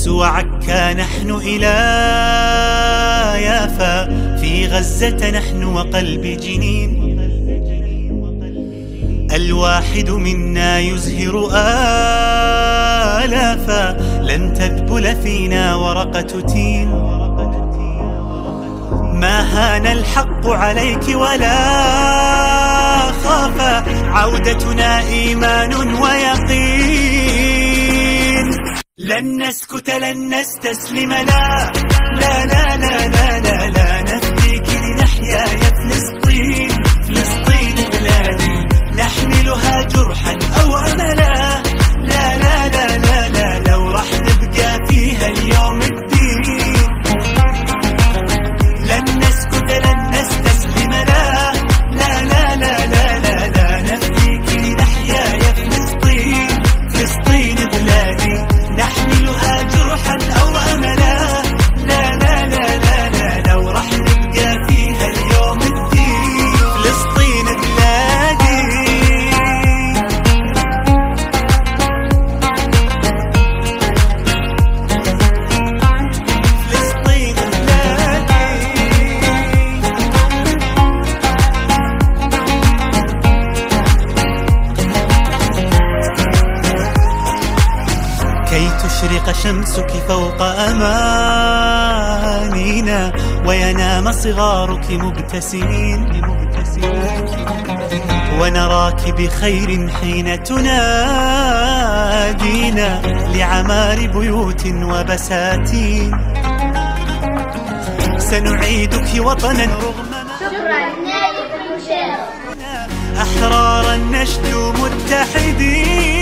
قدس وعكا نحن إلى يافا، في غزة نحن وقلب جنين. الواحد منا يزهر آلافا، لن تذبل فينا ورقة تين. ما هان الحق عليك ولا خافا، عودتنا إيمان ويقين. لن نسكت لن نستسلم، لا لا لا لا لا لا, لا نفديك لنحيا يا فلسطين. فلسطين بلادي نحملها جرحا أو أملا، لا لا لا لا لا لو راح نبقى فيها اليوم الدين. لن نسكت لن نستسلم، لا لا لا لا لا لا, لا نفديك لنحيا يا فلسطين. فلسطين بلادي نحملها جرحا أو أملا، لا لا لا لا لا لو راح نبقى فيها اليوم الدين. فلسطين بلادي. فلسطين بلادي. كي تشرق شمسك فوق أمانينا، وينام صغارك مبتسمين، ونراك بخير حين تنادينا لعمار بيوت وبساتين. سنعيدك وطنا رغم ما أحرارا نشدو متحدين.